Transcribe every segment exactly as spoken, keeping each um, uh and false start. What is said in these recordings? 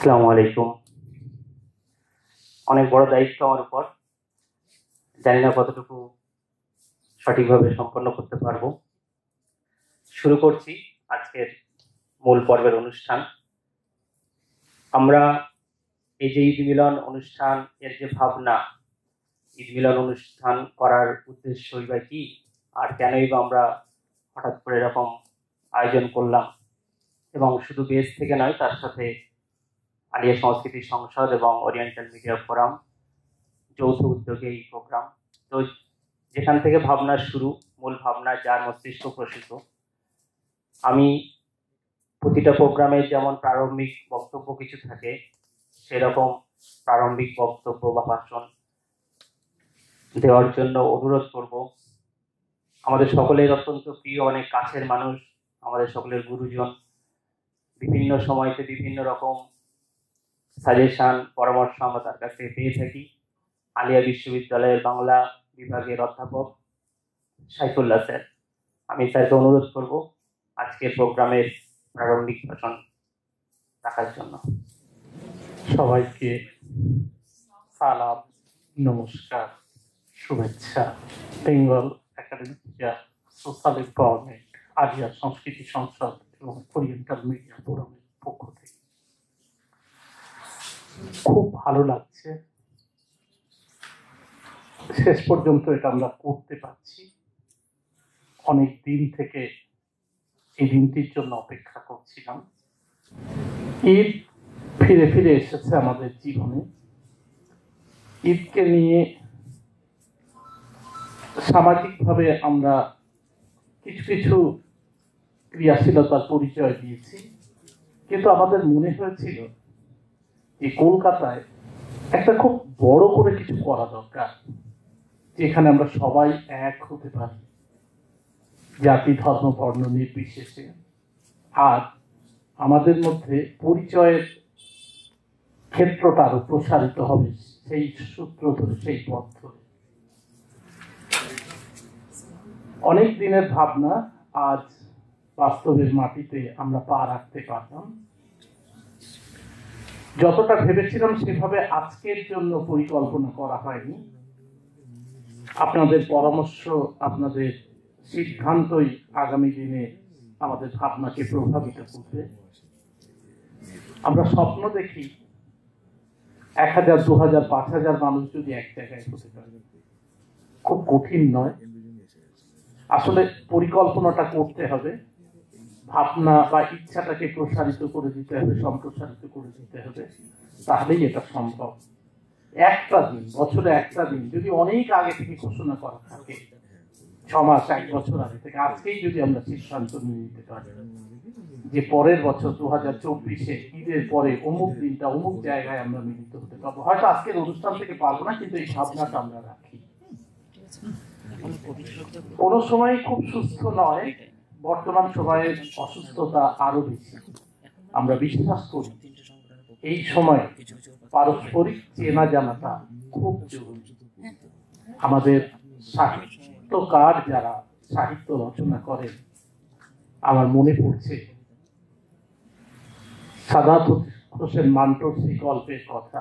আসসালামু আলাইকুম। অনেক বড় দায়িত্ব আমার উপর, জানি না কতটুকু সঠিকভাবে সম্পন্ন করতে পারবো। শুরু করছি আজকের মূল পর্বের অনুষ্ঠান। আমরা এই যে ঈদ মিলন অনুষ্ঠান এর যে ভাবনা, ঈদ মিলন অনুষ্ঠান করার উদ্দেশ্যই বা কি, আর কেনই বা আমরা হঠাৎ করে এরকম আয়োজন করলাম, এবং শুধু বেস থেকে নয়, তার সাথে আলিয়া সংস্কৃতি সংসদ এবং ওরিয়েন্টাল মিডিয়া ফোরাম যৌথ উদ্যোগে এই প্রোগ্রাম। তো যেখান থেকে ভাবনার শুরু, মূল ভাবনা যার মস্তিষ্ক প্রসূত, আমি প্রতিটা প্রোগ্রামে যেমন প্রারম্ভিক বক্তব্য কিছু থাকে, সেরকম প্রারম্ভিক বক্তব্য বা ভাষণ দেওয়ার জন্য অনুরোধ করব। আমাদের সকলের অত্যন্ত প্রিয়, অনেক কাছের মানুষ, আমাদের সকলের গুরুজন, বিভিন্ন সময়তে বিভিন্ন রকম সাজেশন পরামর্শ আমরা তার কাছ থেকে পেয়ে থাকি। আলিয়া বিশ্ববিদ্যালয়ের বাংলা বিভাগের অধ্যাপক সাইফুল্লাহ স্যার, আমি স্যারকে অনুরোধ করব আজকের প্রোগ্রামের প্রারম্ভিক ভাষণ রাখার জন্য। সবাইকে সালাম, নমস্কার, শুভেচ্ছা। Bengal academic social empowerment, Alia Sanskriti Sansad এবং ওরিয়েন্টাল মিডিয়া ফোরামের পক্ষ থেকে খুব ভালো লাগছে। শেষ পর্যন্ত এটা আমরা করতে পারছি। অনেক দিন থেকে এই দিনটির জন্য অপেক্ষা করছিলাম। ঈদ ফিরে ফিরে এসেছে আমাদের জীবনে। ঈদকে নিয়ে সামাজিকভাবে আমরা কিছু কিছু ক্রিয়াশীলতার পরিচয় দিয়েছি, কিন্তু আমাদের মনে হয়েছিল যে কলকাতায় একটা খুব বড় করে কিছু করা দরকার, যেখানে আমরা সবাই এক হতে পারি, জাতি ধর্ম বর্ণ নির্বিশেষে। আর আমাদের মধ্যে পরিচয়ের ক্ষেত্রটা আরো প্রসারিত হবে সেই সূত্র ধরে, সেই পথ ধরে। অনেক দিনের ভাবনা আজ বাস্তবের মাটিতে আমরা পা রাখতে পারলাম। যতটা ভেবেছিলাম সেভাবে আজকের জন্য পরিকল্পনা করা হয়নি। আপনাদের পরামর্শ, আপনাদের সিদ্ধান্তই আগামী দিনে আমাদের ভাবনাকে প্রভাবিত করবে। আমরা স্বপ্ন দেখি এক হাজার দু হাজার পাঁচ হাজার মানুষ যদি এক জায়গায় হতে পারে, খুব কঠিন নয়। আসলে পরিকল্পনাটা করতে হবে, ভাবনা বা ইচ্ছাটাকে প্রসারিত করে দিতে হবে, সম্প্রসারিত করে দিতে হবে, তাহলেই এটা সম্ভব। একটা দিন, বছরে একটা দিন যদি অনেক আগে থেকে ঘোষণা করা থাকে, ছ মাস এক বছর আগে থেকে, আজকেই যদি আমরা সিদ্ধান্ত নিয়ে নিতে পারি যে পরের বছর দু হাজার চব্বিশে ঈদের পরে অমুক দিনটা অমুক জায়গায় আমরা মিলিত হতে পারবো। হয়তো আজকের অনুষ্ঠান থেকে পারবো না, কিন্তু এই ভাবনাটা আমরা রাখি। কোনো সময় খুব সুস্থ নয়, বর্তমান সময়ের অসুস্থতা আরো বেশি। আমরা বিশ্বাস করি এই সময় পারস্পরিক চেনা জানাটা খুব জরুরি। আমাদের সাহিত্যকার যারা সাহিত্য রচনা করেন, আমার মনে পড়ছে সাদাত হোসেন মান্টোর সেই গল্পের কথা।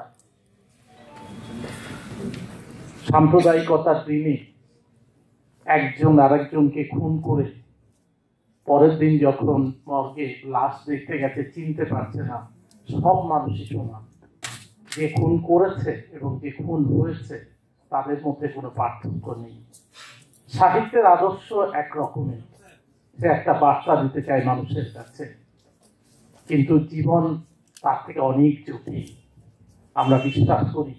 সাম্প্রদায়িকতার দিনে একজন আরেকজনকে খুন করে পরের দিন যখন মর্গে লাশ দেখতে গেছে, চিনতে পারছে না সব মানুষই সমান। যে খুন করেছে এবং যে খুন হয়েছে তাদের মধ্যে কোনো পার্থক্য নেই। সাহিত্যের আদর্শ একরকমের, সে একটা বার্তা দিতে চায় মানুষের কাছে, কিন্তু জীবন তার থেকে অনেক জটিল। আমরা বিশ্বাস করি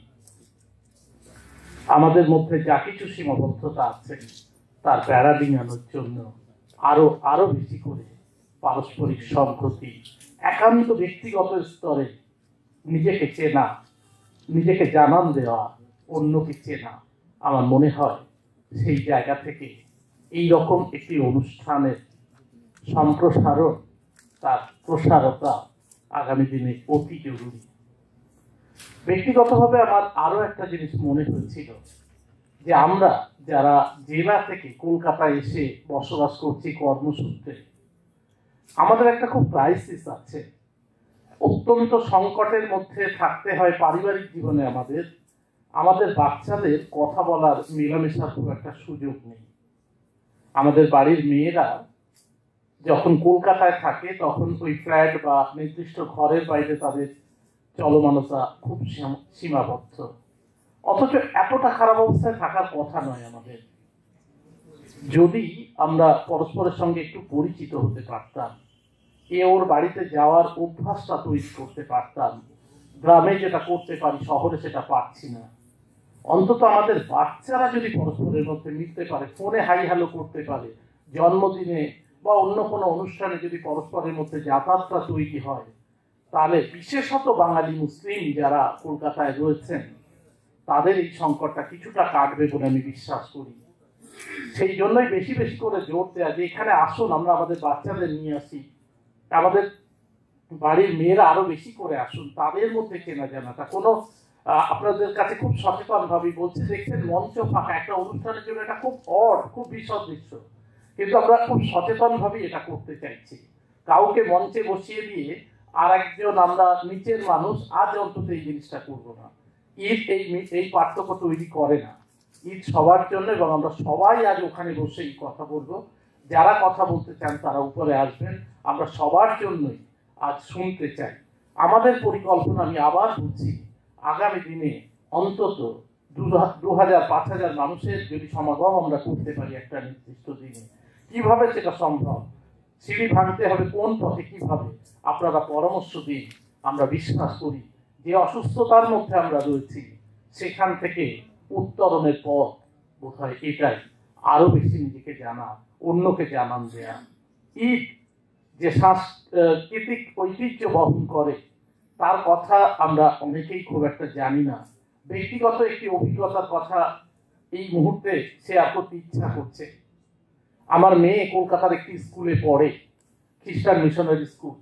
আমাদের মধ্যে যা কিছু সীমাবদ্ধতা আছে তার বেড়া ডিঙানোর জন্য আরো আরো বেশি করে পারস্পরিক সম্প্রতি, একান্ত ব্যক্তিগত স্তরে নিজেকে চেনা, নিজেকে জানান দেওয়া, অন্যকে চেনা, আমার মনে হয় সেই জায়গা থেকে এই রকম একটি অনুষ্ঠানের সম্প্রসারণ, তার প্রসারতা আগামী দিনে অতি জরুরি। ব্যক্তিগতভাবে আমার আরো একটা জিনিস মনে হয়েছিল যে আমরা যারা জেলা থেকে কলকাতায় এসে বসবাস করছি কর্মসূত্রে, আমাদের একটা খুব ক্রাইসিস আছে। অত্যন্ত সংকটের মধ্যে থাকতে হয় পারিবারিক জীবনে। আমাদের আমাদের বাচ্চাদের কথা বলার, মেলামেশার খুব একটা সুযোগ নেই। আমাদের বাড়ির মেয়েরা যখন কলকাতায় থাকে তখন ওই ফ্ল্যাট বা নির্দিষ্ট ঘরের বাইরে তাদের চলমানতা খুব সীমাবদ্ধ, অথচ এতটা খারাপ অবস্থায় থাকার কথা নয় আমাদের। যদি আমরা পরস্পরের সঙ্গে একটু পরিচিত হতে পারতাম, এ ওর বাড়িতে যাওয়ার অভ্যাসটা তৈরি করতে পারতাম, গ্রামে যেটা করতে পারি শহরে সেটা পারছি না, অন্তত আমাদের বাচ্চারা যদি পরস্পরের মধ্যে মিলতে পারে, ফোনে হাই হ্যালো করতে পারে, জন্মদিনে বা অন্য কোনো অনুষ্ঠানে যদি পরস্পরের মধ্যে যাতায়াতটা তৈরি হয়, তাহলে বিশেষত বাঙালি মুসলিম যারা কলকাতায় রয়েছেন তাদের এই সংকটটা কিছুটা কাটবে বলে আমি বিশ্বাস করি। সেই জন্যই বেশি বেশি করে জোর দেওয়া যে এখানে আসুন, আমরা আমাদের বাচ্চাদের নিয়ে আসি, আমাদের বাড়ির মেয়েরা আরো বেশি করে আসুন, তাদের মধ্যে কেনা জানাটা কোনো আপনাদের কাছে খুব সচেতন ভাবে বলছে। দেখছেন মঞ্চ ফাঁকা, একটা অনুষ্ঠানের জন্য এটা খুব অড, খুব বিশদ দৃশ্য, কিন্তু আমরা খুব সচেতন ভাবে এটা করতে চাইছি। কাউকে মঞ্চে বসিয়ে দিয়ে আর একজন আমরা নিচের মানুষ, আজ অন্তত এই জিনিসটা করবো না। ঈদ এই এই পার্থক্য তৈরি করে না, ঈদ সবার জন্য, এবং আমরা সবাই আজ ওখানে বসেই কথা বলবো। যারা কথা বলতে চান তারা উপরে আসবেন, আমরা সবার জন্যই আজ শুনতে চাই। আমাদের পরিকল্পনা, আমি আবার বলছি, আগামী দিনে অন্তত দু হাজার পাঁচ হাজার মানুষের যদি সমাগম আমরা করতে পারি একটা নির্দিষ্ট দিনে, কিভাবে সেটা সম্ভব, সিঁড়ি ভাঙতে হবে কোন পথে, কিভাবে, আপনারা পরামর্শ দিন। আমরা বিশ্বাস করি যে অসুস্থতার মধ্যে আমরা রয়েছি সেখান থেকে উত্তরণের পথ বোধহয় এটাই, আরো বেশি নিজেকে জানা, অন্যকে জানান দেয়া। ঈদ যে সাংস্কৃতিক ঐতিহ্য বহন করে তার কথা আমরা অনেকেই খুব একটা জানি না। ব্যক্তিগত একটি অভিজ্ঞতার কথা এই মুহূর্তে শেয়ার করতে ইচ্ছা করছে। আমার মেয়ে কলকাতার একটি স্কুলে পড়ে, খ্রিস্টান মিশনারি স্কুল।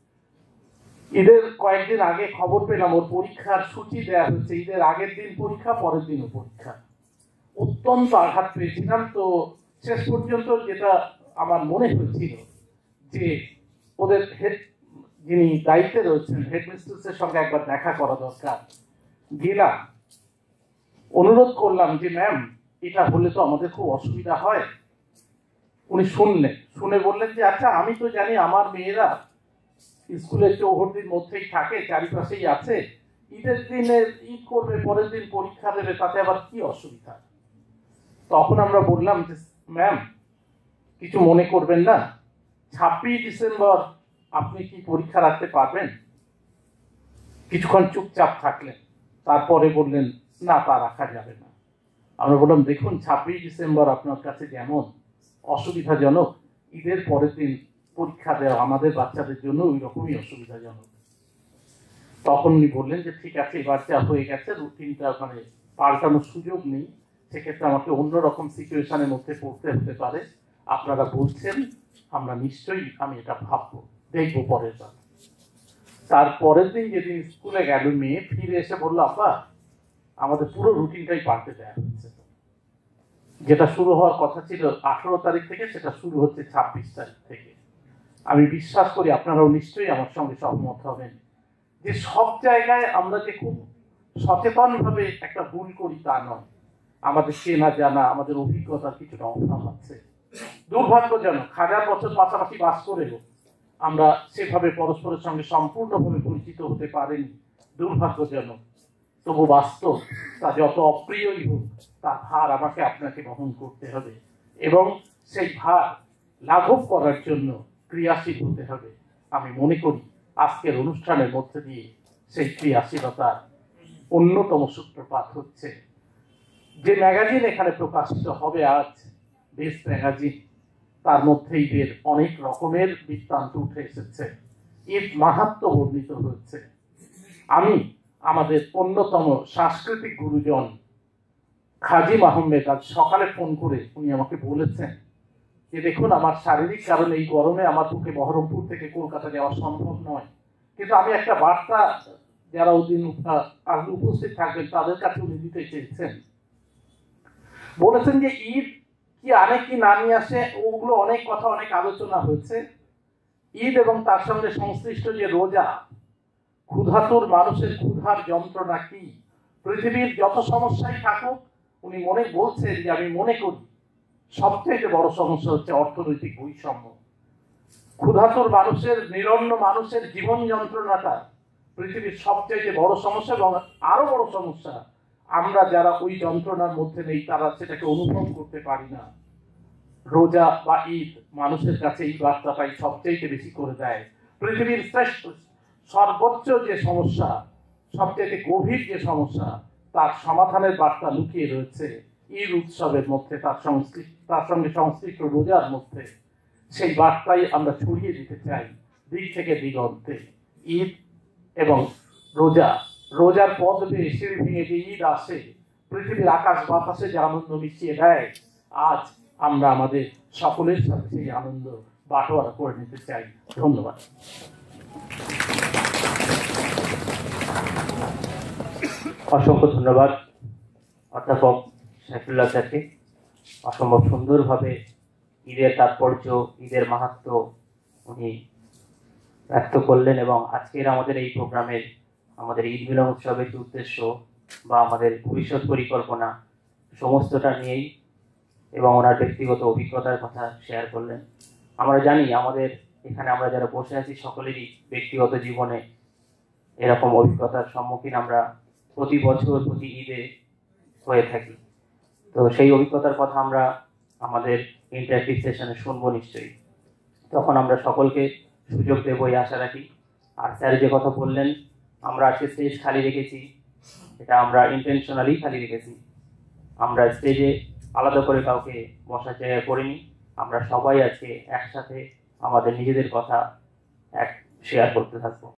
ঈদের কয়েকদিন আগে খবর পেলাম ওর পরীক্ষার সূচি দেওয়া হচ্ছে, ঈদের আগের দিন পরীক্ষা, পরের দিনও পরীক্ষা। অত্যন্ত আঘাত পেয়েছিলাম। তো শেষ পর্যন্ত যেটা আমার মনে হয়েছিল যে ওদের হেড যিনি দায়িত্বে রয়েছেন, হেডমিস্ট্রেসের সঙ্গে একবার দেখা করা দরকার। গেলাম, অনুরোধ করলাম যে ম্যাম এটা হলে তো আমাদের খুব অসুবিধা হয়। উনি শুনলেন, শুনে বললেন যে আচ্ছা আমি তো জানি আমার মেয়েরা স্কুলের চৌহদ্দির মধ্যেই থাকে, চারিপাশেই আছে, ঈদের দিনে ঈদ করবে, পরের দিন পরীক্ষা দেবে, তাতে আবার কি অসুবিধা। তখন আমরা বললাম যে ম্যাম কিছু মনে করবেন না, ছাব্বিশ ডিসেম্বর আপনি কি পরীক্ষা রাখতে পারবেন? কিছুক্ষণ চুপচাপ থাকলেন, তারপরে বললেন না তা রাখা যাবে না। আমরা বললাম দেখুন ছাব্বিশ ডিসেম্বর আপনার কাছে যেমন অসুবিধাজনক, ঈদের পরের দিন পরীক্ষা দেওয়া আমাদের বাচ্চাদের জন্য ওই রকমই অসুবিধাজনক। তখন উনি বললেন যে ঠিক আছে, এবার যা হয়ে গেছে রুটিনটা মানে পাল্টানোর সুযোগ নেই, সেক্ষেত্রে আমাকে অন্যরকম সিচুয়েশনের মধ্যে পড়তে হতে পারে। আপনারা বলছেন, আমরা নিশ্চয়ই আমি এটা ভাববো, দেখবো পরের বার। তারপরের দিন যেদিন স্কুলে গেল মেয়ে, ফিরে এসে বললো আপা আমাদের পুরো রুটিনটাই পাল্টে দেওয়া হচ্ছে, যেটা শুরু হওয়ার কথা ছিল আঠারো তারিখ থেকে সেটা শুরু হচ্ছে ছাব্বিশ তারিখ থেকে। আমি বিশ্বাস করি আপনারাও নিশ্চয়ই আমার সঙ্গে সহমত হবেন যে সব জায়গায় আমরা যে খুব সচেতন ভাবে একটা ভুল করি তা নয়, আমাদের চেনা জানা, আমাদের অভিজ্ঞতার কিছুটা অভাব আছে। দুর্ভাগ্যজনক হাজার বছর পাশাপাশি বাস করেও আমরা সেভাবে পরস্পরের সঙ্গে সম্পূর্ণভাবে পরিচিত হতে পারিনি, দুর্ভাগ্যজনক। তবু বাস্তব, তা যত অপ্রিয়ই হোক তার ভার আমাকে আপনাকে বহন করতে হবে, এবং সেই ভার লাঘব করার জন্য ক্রিয়াশীল হতে হবে। আমি মনে করি আজকের অনুষ্ঠানের মধ্যে দিয়ে সেই ক্রিয়াশীলতার অন্যতম সূত্রপাত হচ্ছে। যে ম্যাগাজিন এখানে প্রকাশিত হবে আজ, বেস্ট ম্যাগাজিন, তার মধ্যে ঈদের অনেক রকমের বৃত্তান্ত উঠে এসেছে, ঈদ মাহাত্ম্য বর্ণিত হচ্ছে। আমি আমাদের অন্যতম সাংস্কৃতিক গুরুজন খাজিম আহমেদ আজ সকালে ফোন করে উনি আমাকে বলেছেন যে দেখুন আমার শারীরিক কারণে এই গরমে আমার পক্ষে বহরমপুর থেকে কলকাতা যাওয়া সম্ভব নয়, কিন্তু আমি একটা বার্তা যারা ওদিন আজ উপস্থিত থাকবেন তাদের কাছে উনি দিতে চেয়েছেন। বলেছেন যে ঈদ কি আনে কি না নিয়ে আসে, ওগুলো অনেক কথা অনেক আলোচনা হয়েছে। ঈদ এবং তার সঙ্গে সংশ্লিষ্ট যে রোজা, ক্ষুধাতুর মানুষের ক্ষুধার যন্ত্রণা কি। পৃথিবীর যত সমস্যাই থাকুক, উনি মনে বলছেন যে আমি মনে করি সবচেয়ে বড় সমস্যা হচ্ছে অর্থনৈতিক বৈষম্য। ক্ষুধাতুর মানুষের, নিরন্ন মানুষের জীবন যন্ত্রণাটা পৃথিবীর সবচেয়ে বড় সমস্যা, এবং আরো বড় সমস্যা আমরা যারা ওই যন্ত্রণার মধ্যে নেই তারা সেটাকে অনুভব করতে পারি না। রোজা বা ঈদ মানুষের কাছে এই বার্তাটাই সবচেয়ে বেশি করে দেয়। পৃথিবীর শ্রেষ্ঠ সর্বোচ্চ যে সমস্যা, সবচেয়ে গভীর যে সমস্যা, তার সমাধানের বার্তা লুকিয়ে রয়েছে ঈদ উৎসবের মধ্যে, তার সংশ্লিষ্ট তার সঙ্গে সংশ্লিষ্ট রোজার মধ্যে। সেই বার্তাই আমরা ছড়িয়ে দিতে চাই দিক থেকে দিগন্তে। ঈদ এবং রোজা, রোজার পদ বেয়ে সিঁড়ি ভেঙে যে ঈদ আসে, পৃথিবীর আকাশ বাতাসে যে আনন্দ মিশিয়ে দেয়, আজ আমরা আমাদের সকলের সাথে সেই আনন্দ বাটোয়ারা করে নিতে চাই। ধন্যবাদ। অসংখ্য ধন্যবাদ অধ্যাপক সাইফুল্লাহ স্যারকে। অসম্ভব সুন্দরভাবে ঈদের তাৎপর্য, ঈদের মাহাত্ম্য উনি ব্যক্ত করলেন, এবং আজকের আমাদের এই প্রোগ্রামের, আমাদের ঈদ মিলন উৎসবের যে উদ্দেশ্য বা আমাদের ভবিষ্যৎ পরিকল্পনা, সমস্তটা নিয়েই এবং ওনার ব্যক্তিগত অভিজ্ঞতার কথা শেয়ার করলেন। আমরা জানি আমাদের এখানে আমরা যারা বসে আছি সকলেরই ব্যক্তিগত জীবনে এরকম অভিজ্ঞতার সম্মুখীন আমরা প্রতি বছর প্রতি ঈদে হয়ে থাকি। তো সেই অভিজ্ঞতার কথা আমরা আমাদের ইন্টারঅ্যাক্টিভ সেশনে শুনবো নিশ্চয়ই। তখন আমরা সকলকে সুযোগ দেবো এই আশা রাখি। আর স্যার যে কথা বললেন, আমরা আজকে স্টেজ খালি রেখেছি, এটা আমরা ইন্টেনশনালি খালি রেখেছি। আমরা স্টেজে আলাদা করে কাউকে বসার জায়গায় করিনি। আমরা সবাই আজকে একসাথে আমাদের নিজেদের কথা এক শেয়ার করতে থাকবো।